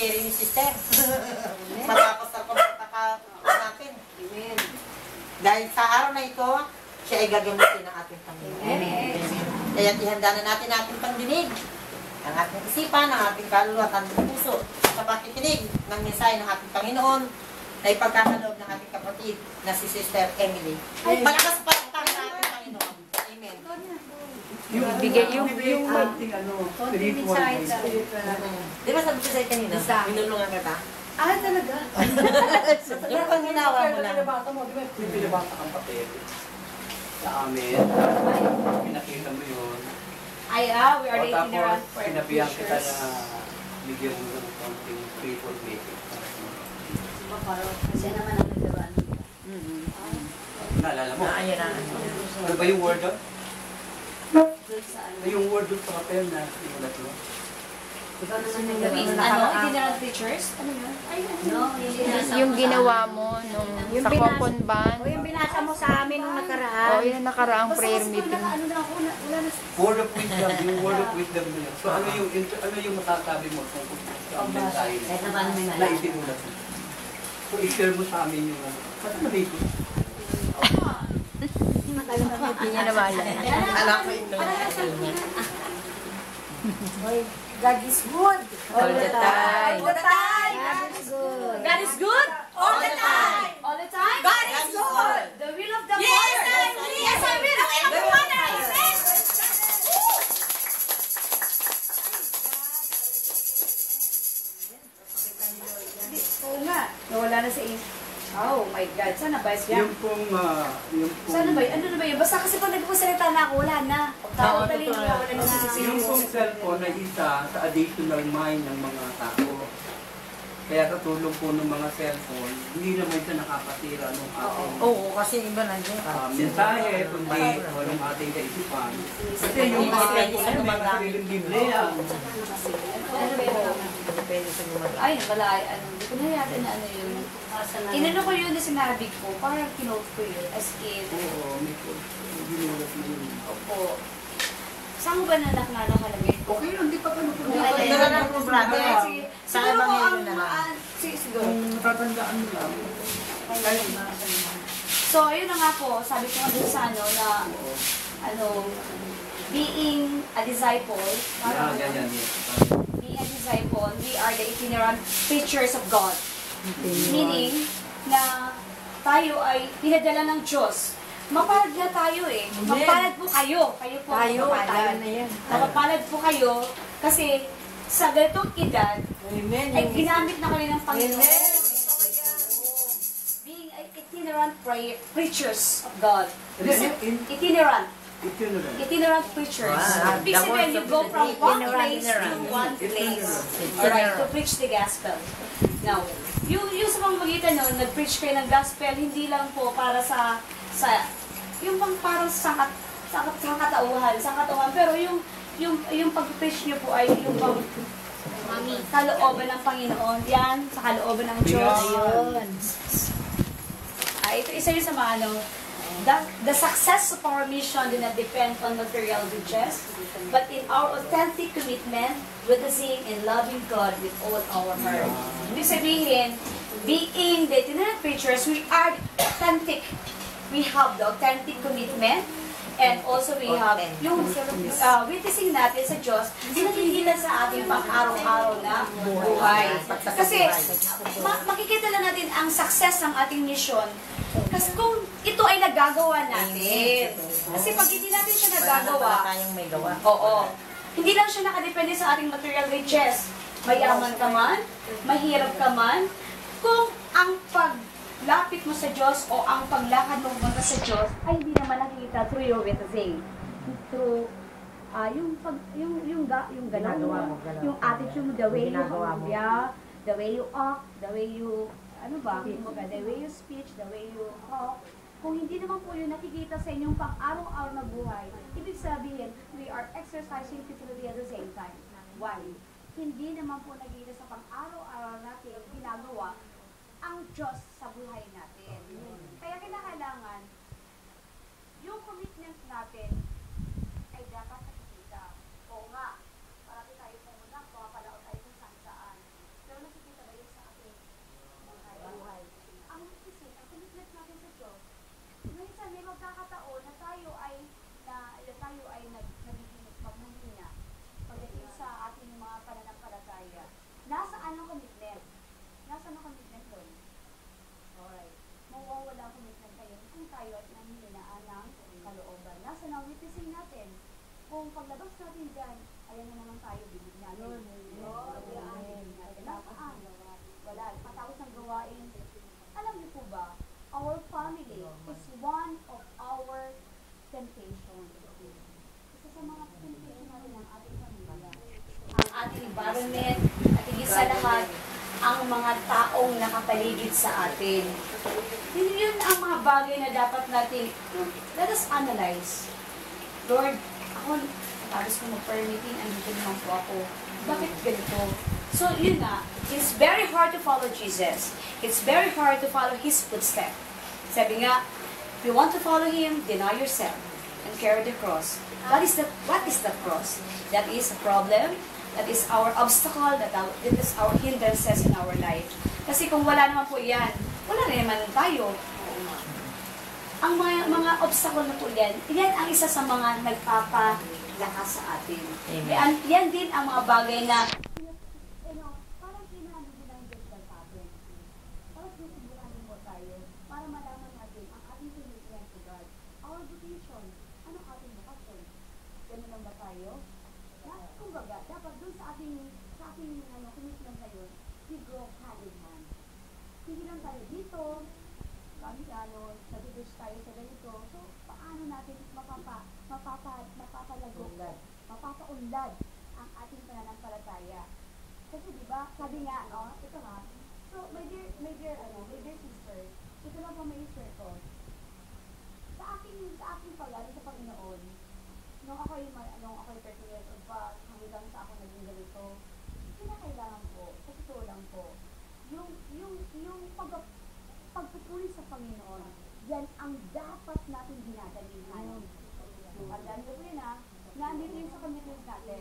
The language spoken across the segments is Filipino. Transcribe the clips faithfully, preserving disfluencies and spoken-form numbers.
carry ni sister. Matapos na pagkaka natin. Amen. Dahil sa araw na ito, siya ay gagamitin ng ating Panginoon. Amen. Kaya ihanda na natin ating pangdinig, ang ating isipan, ang ating kaluluwa at ating puso sa pakikinig ng mensahe ng ating Panginoon na ipagkakaloob ng ating kapatid na si Sister Emily. Malakas pa ang tawag ng ating Panginoon. Amen. Bigay yung yung ano, spiritual. Di ba sabi ko sa'yo kanina? Minulungan ka ta? Ah, talaga? Yung pang ginawa mo lang. Pinabata mo, di ba? Pinabata kang papel. Sa amin. Pinakita mo yun. Ay, ah, we are O the itinerant tapos, for sinabihan kita pictures. na bigyan mo ng konting spiritual meeting. Kasi naman ang nagawaan. Naalala mo? Ah, ayun na. Ano ba yung word doon? Doon sa ano. Ano yung word doon sa papel na sinulat mo? Ikaw naman nagawaan. Ano? Itinerant pictures? Ano yun? Ay, ano? No, yung ginawa mo nung sa Coupon Band. O yung binasa mo sa amin nung nakaraan. O yung nakaraang prayer meeting. Ano na ako, na- wala na. Word of wisdom, yung word of wisdom mo yun. So ano yung, ano yung masasabi mo tungkol sa mensahe Kahit na paano may na nalala. isinulat mo? So i-share mo sa amin yung ano. Kasi nalito. Hindi niya namala. Alam ko ito. God is good. All the time. All the time. God is good. God is good? All the time. All the time? God is good. The will of the Father. Yes, I will. The will of the Father. Oo nga. Nawala na sa iyo. Oh my God. Sana ba yan? Yung pong, ah, yung pong, Sana ba yun? Ano na ba yun? Basta kasi pag nagpasalita na ako, wala na. Tawag dali totoo nila, yan. wala na yung sisisiyo. pong cellphone na isa sa additional mind ng mga tao. Kaya sa tulong po ng mga cellphone, hindi naman siya nakakatira ng ating Oo, kasi iba nandiyan. ah, mensahe, kundi walang ating kaisipan. Kasi yung mga cellphone ay mga sariling Biblia. Ano ba yun? Depende sa gumagawa. Ay, wala. Ano, hindi ko na yata na ano yun. Inano ko yun na sinabi ko, parang kinote ko yun as in. Oo, may ginulat mo yun. Opo. Saan mo ba nanak na nakalagay? Okay lang, di pa pa Ito na lang po, brother. Sige. Sa Siguro ko Ebanghelyo ang na lang. mga... Sige, siguro. Kung natatandaan mo lang. So, ayun na nga po. Sabi ko nga dun sa ano na, ano, being a disciple, Yeah, parang, yan, yan, yan. being a disciple, we are the itinerant preachers of God. Meaning, na tayo ay pinadala ng Diyos. Mapalad na tayo eh. Mapalad po kayo. Kayo po. Tayo, mapalad. tayo na yan. Mapapalad po kayo kasi sa ganitong edad, Amen. ay ginamit na kayo ng Panginoon. Being itinerant prayer, preachers of God. Itinerant. Itinerant. Itinerant preachers. Ah, Ibig the sabihin, words you of go the from day. one Itinerant, place to itinerant. one place. Itinerant. Alright, to preach the gospel. Now, yung, yung sa pamamagitan nun, nag-preach kayo ng gospel, hindi lang po para sa, sa yung pang parang sangkat, sangkat, sangkatauhan, sangkatauhan, pero yung, yung, yung pag-preach nyo po ay yung pang, kalooban ng Panginoon. Yan, sa kalooban ng Diyos. Ayun. Ah, ito isa yun sa mga ano, the, the success of our mission did not depend on material riches, but in our authentic commitment, witnessing and loving God with all our heart. Ibig sabihin, being the itinerant preachers, we are authentic. We have the authentic commitment, and also we have yung uh, witnessing natin sa Diyos, nakikita sa ating pang-araw-araw na buhay. Kasi ma- makikita lang natin ang success ng ating mission. Kasi kung ito ay nagagawa natin. Kasi pag hindi natin siya nagagawa, Wala tayong may gawa. oo, hindi lang siya nakadepende sa ating material riches. Mayaman ka man, mahirap ka man, kung ang paglapit mo sa Diyos o ang paglakad mo pumunta sa Diyos ay hindi naman nakikita through your witnessing. Through ah yung pag yung yung ga, yung galaw Ginagawa mo, mo, galaw. yung attitude mo, the way you Ginagawa mo. yeah, the way you act, the way you ano ba, kumbaga, the way you speech, the way you talk. Kung hindi naman po yun nakikita sa inyong pang-araw-araw na buhay, ibig sabihin, we are exercising futility at the same time. Why? Hindi naman po nakikita sa pang-araw-araw natin ginagawa ang Diyos sa buhay natin. Kaya kinakailangan, yung commitment natin ay dapat nakikita. Oo nga, marami tayo pumunta, pumapalaot tayo kung saan-saan. Pero nakikita nasa na witnessing natin. Kung paglabas natin dyan, ayan na naman tayo, bibig natin. No, ayan, bibig natin. Nasaan? Wala. Patapos ng gawain. Alam niyo po ba, our family is one of our temptation. Isa sa mga temptation natin ng ating pamilya. Ang ating environment, at higit sa lahat, ang mga taong nakapaligid sa atin. Yun, yun ang mga bagay na dapat natin, let us analyze. Lord, ako, tapos ko mag-permitting, andito naman po ako. Bakit ganito? So, yun na, it's very hard to follow Jesus. It's very hard to follow His footsteps. Sabi nga, if you want to follow Him, deny yourself and carry the cross. What is the, what is the cross? That is a problem. That is our obstacle. That, our, that is our hindrances in our life. Kasi kung wala naman po yan, wala na naman tayo. Ang mga, mga obstacle na po yan, yan ang isa sa mga nagpapalakas sa atin. Yan, yan din ang mga bagay na you know, parang kinahan din ang Diyos sa atin. Parang sinusubukan mo tayo para malaman natin ang ating commitment to God. Our vocation. Ano ating vocation? Ganun lang ba tayo? Na, kumbaga, dapat dun sa ating, sa ating ano, commitment na yun, we go hand in hand. Hindi lang tayo dito, kami ano, nabibis tayo sa ganito. So, paano natin mapapa, mapapa, mapapalago, mapapaunlad ang ating pananampalataya? Kasi di ba, sabi nga, no, ito nga, so, my dear, my dear, ano, my dear sister, ito lang po may share ko. Sa aking, sa aking pag-ano sa Panginoon, nung ako'y, nung ako'y thirty years old pa, hanggang sa ako naging ganito, kinakailangan ko, sa totoo lang po, yung, yung, yung pag, pagpupuri sa Panginoon, yan ang dapat natin ginagalingan. Tandaan ko po yun ha, nandito yun sa commitment natin.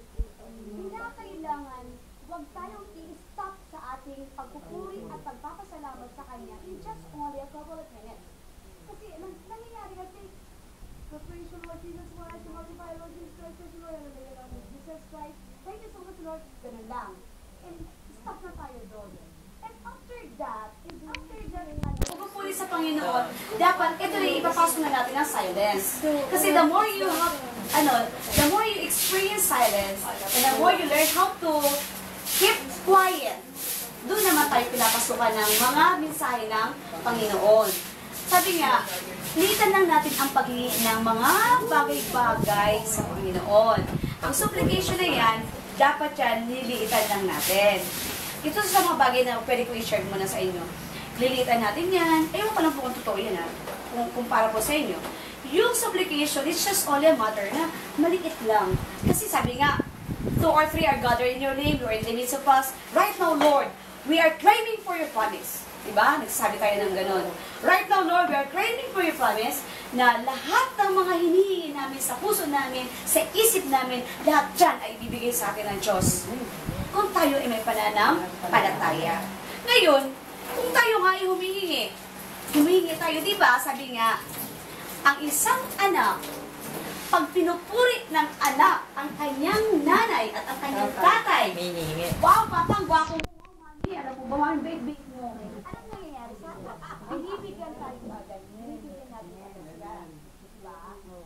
Kinakailangan, huwag tayong i-stop sa ating pagpupuri at pagpapasalamat sa Kanya in just only a couple of minutes. Kasi nang, nangyayari kasi, the praise the Lord Jesus Christ, the multiply Lord Jesus Christ, the Lord, Jesus Christ, thank you so much Lord, ganun lang. And stop na tayo doon. And after that, and after that, pagpupuri sa Panginoon, dapat ito rin ipapasok na natin ang silence. Kasi the more you have, ano, the more you experience silence, and the more you learn how to keep quiet, doon naman tayo pinapasukan ng mga mensahe ng Panginoon. Sabi nga, litan lang natin ang paghingi ng mga bagay-bagay sa Panginoon. Ang supplication na yan, dapat yan, nililiitan lang natin. Ito sa mga bagay na pwede ko i-share muna sa inyo. Lilitan natin yan. Ewan ko lang po kung totoo yan ha. Kung, kung para po sa inyo. Yung supplication, it's just only a matter na maliit lang. Kasi sabi nga, two or three are gathered in your name, you are in the midst of us. Right now, Lord, we are craving for your promise. Diba? Nagsasabi tayo ng ganun. Right now, Lord, we are craving for your promise na lahat ng mga hinihingi namin sa puso namin, sa isip namin, lahat dyan ay ibibigay sa akin ng Diyos. Kung tayo ay may pananampalataya. Ngayon, kung tayo nga ay humihingi, humihingi tayo, di ba? Sabi nga, ang isang anak, pag pinupuri ng anak ang kanyang nanay at ang kanyang tatay, wow, papang gwapo mo, mami, alam mo ba, mami, baby mo. Anong nangyayari sa akin? Binibigyan tayo agad, binibigyan natin agad sila. Diba?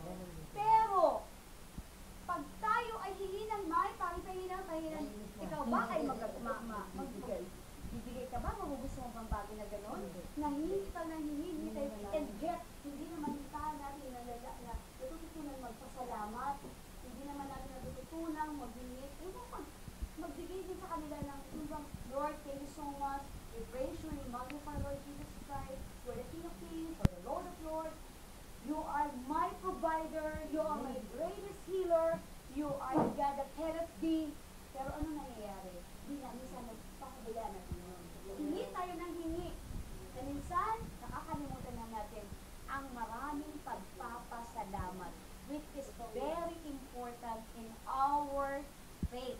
Pero, pag tayo ay hihinang may, pari pahinang, pahinang, ikaw ba ay mag, ma, ma, magbigay? Bibigay ka ba? Magugusto mo bang bagay na gano'n? Nahihingi ka na hihingi tayo, and yet, hindi naman tayo natin na, na, na natututunan magpasalamat, hindi naman natin natututunan maghingi. Yung pag magbigay din sa kanila ng, yung bang, Lord, thank you so much, we praise you, we magnify Lord Jesus Christ, you're the King of Kings, you're the Lord of Lords, you are my provider, you are my greatest healer, you are the God that helped thee. Pero ano nangyayari? Di na minsan nagpakabila natin yun. Hingi tayo ng hingi. Na minsan, nakakalimutan na natin ang maraming pagpapasalamat, which is very important in our faith.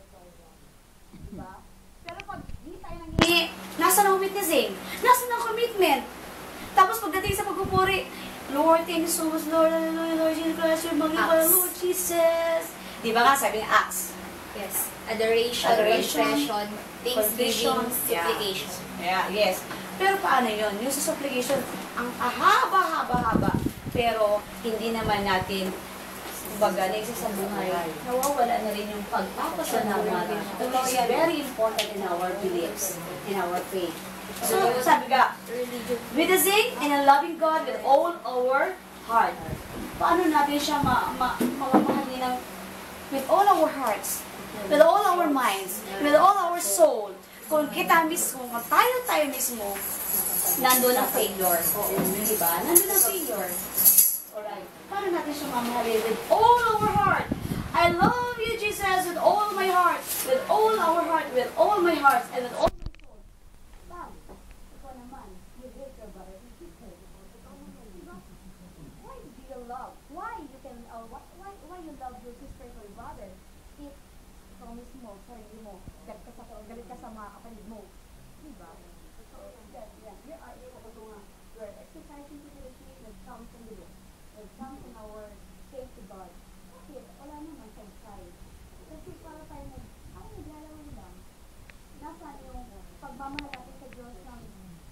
Diba? Pero pag di tayo ng hingi, nasa ng witnessing? Nasa ng commitment? Tapos pagdating sa pagpupuri, Lord, thank you so much, Lord, hallelujah, Lord Jesus Christ, you're magnified, Lord Jesus. Di ba nga, sabi ng Acts? Yes. Adoration, Adoration, confession, thanksgiving, confession, supplication. Yeah, yes. Pero paano yun? Yung sa supplication, ang haba-haba-haba. pero hindi naman natin kumbaga, naisip sa buhay, nawawala na rin yung pagpapasalamat. That is very important in our beliefs, in our faith. So, sabi ka, witnessing and a loving God with all our heart. Paano natin siya ma ma mamamahalin ng with all our hearts, with all our minds, with all our soul? Kung kita mismo, kung tayo tayo mismo, nandun ang failure. Diba? Nandun ang failure. Alright. Paano natin siya mamahalin with all our heart? I love you, Jesus, with all my heart, with all our heart, with all my heart, and with all my soul. Bam! Ikaw naman, you hate your brother. You hate your brother. Why do you love? Why you can, uh, why, why, why you love your sister or your brother? If ikaw mismo, sarili mo, galit ka sa, galit ka sa mga kapatid mo. Diba? So, yan, yan. Here are you, we're exercising humility that comes from the Lord. That comes from our faith to God. Bakit? Wala naman sa side. Kasi para tayo nag, ay, naglalawin lang. Nasaan yung pagmamahal natin sa Diyos ng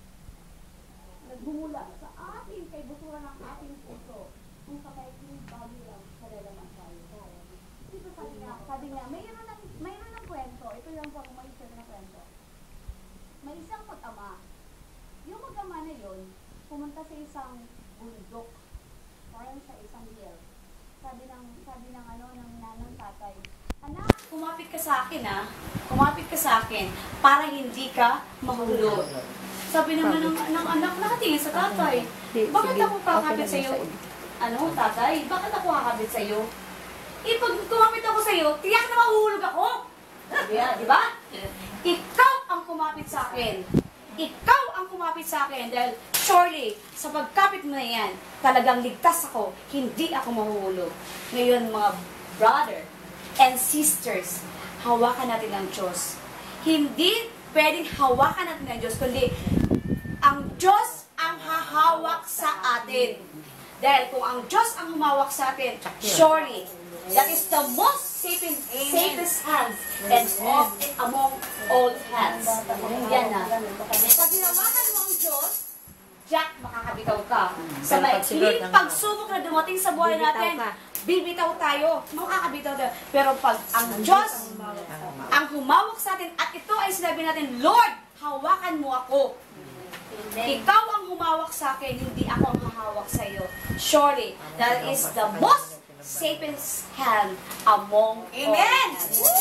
nagbumula sa ating kay buturan ng ating puso. Kung sa kaikling bagay lang, malalaman tayo. Dito sabi nga, sabi nga, mayroon ng, mayroon ng kwento. Ito yung pag may isa ng kwento. May isang mag-ama. Yung mag-ama na yun, pumunta sa isang bundok. Parang sa isang hill. Sabi ng, sabi ng ano, ng nanang tatay, anak, kumapit ka sa akin ah. Kumapit ka sa akin para hindi ka mahulog. Sabi naman ng, ng anak, nakatingin sa tatay. Bakit ako kakapit sa iyo? Ano, tatay? Bakit ako kakapit sa iyo? Eh, pag kumapit ako sa iyo, tiyak na mahuhulog ako. Yeah, di ba? Ikaw ang kumapit sa akin. Ikaw ang kumapit sa akin dahil surely, sa pagkapit mo na yan, talagang ligtas ako, hindi ako mahuhulog. Ngayon, mga brother and sisters, hawakan natin ang Diyos. Hindi pwedeng hawakan natin ang Diyos, kundi ang Diyos ang hahawak sa atin. Dahil kung ang Diyos ang humawak sa atin, surely, that is the most safest, safest hands and of, among all hands. Yan na. Pag hinawakan mo ang Diyos, Jack, makakabitaw ka. Sa maikling pagsubok na dumating sa buhay natin, bibitaw tayo, makakabitaw tayo. Pero pag ang Diyos ang humawak sa atin, at ito ay sinabi natin, Lord, hawakan mo ako. Ikaw ang humawak sa akin, hindi ako ang hahawak sa iyo. Surely, that is the most safest hand among all. Amen!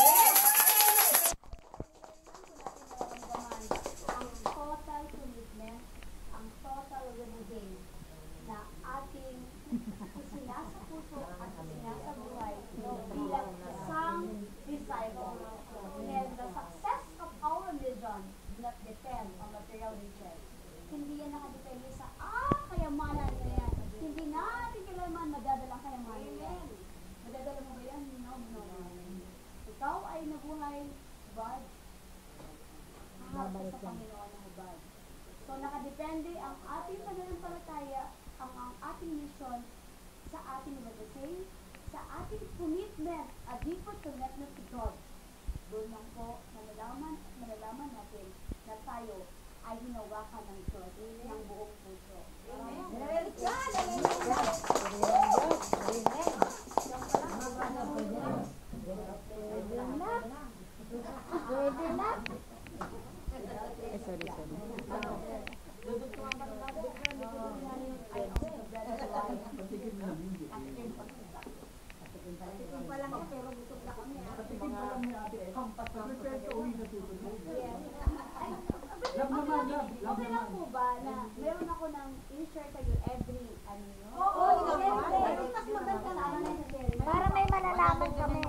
Ang total commitment, ang total renegade na ating isinasa puso at isinasa buhay bilang isang disciple. And the success of our mission does not depend on material riches. Hindi yan nakadepende sa, ah, kayamanan na yan. Hindi natin kailangan madadala ang kayamanan yan. Madadala mo ba yan? No, no, no. Ikaw ay nabuhay, hubad. Haharap ka sa Panginoon na hubad. So, nakadepende ang ating pananampalataya, ang, ang ating mission sa ating witnessing, sa ating commitment, a deeper commitment to God. Doon lang po, malalaman at malalaman natin na tayo ay hinawakan ng Diyos ng buong puso. Amen. Okay lang po ba na meron ako ng i-share kayo every ano yun? Oo, meron mas maganda na ano na share. Para may malalaman kami.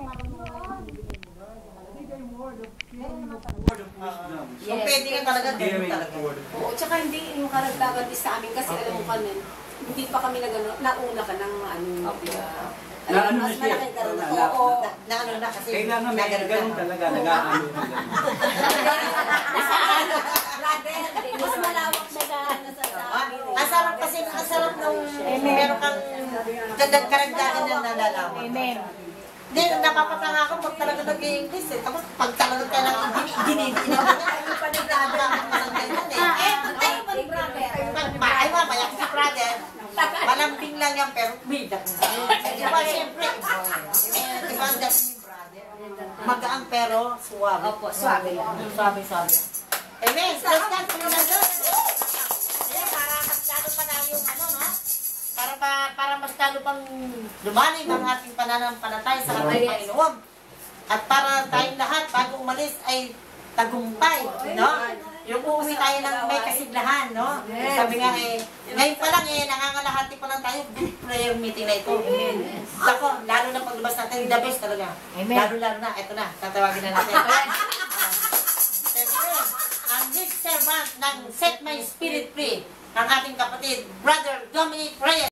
Word of wisdom. So, pwede ka talaga ganun Hearing talaga. the word of Oo, tsaka hindi yung karagdagan is sa amin kasi alam mo kami, hindi pa kami nagano, nauna ka ng ano, uh, Na ano na Mas siya? malaki karoon na. Na- na- Oo, na, na ano na kasi. Kailangan may nagano ganun na. talaga, nag-aano ka ganun. Mas malawak siya sa ano sa Ah, ang sarap kasi, ang sarap nung meron kang dadag karagdagan na nalalaman. Amen. Hindi, napapatanga ako pag talaga nag-i-English eh. Tapos pag talaga ka nang ginigin na ano pa nagdadaan ng ganyan eh. Eh, Ay, pag brother. pag ay mamaya si brother, malambing lang niya Suwabe. Opo, suwabe lang. Suwabe, suwabe. Amen. Praise God. Panginoon Diyos. Ayan, para mas lalo pa na yung ano, no? Para, pa, para mas lalo pang lumalim ang ating pananampalataya sa ating Panginoon. At para tayong lahat, bago umalis, ay tagumpay, no? Yung uuwi tayo ng may kasiglahan, no? Sabi nga eh, ngayon pa lang eh, nangangalahati pa lang tayo, good prayer meeting na ito. Ako, lalo na paglabas natin, the best talaga. Lalo-lalo na, ito na, tatawagin na natin. Siyempre, ang lead servant ng Set My Spirit Free, ang ating kapatid, Brother Dominic Reyes.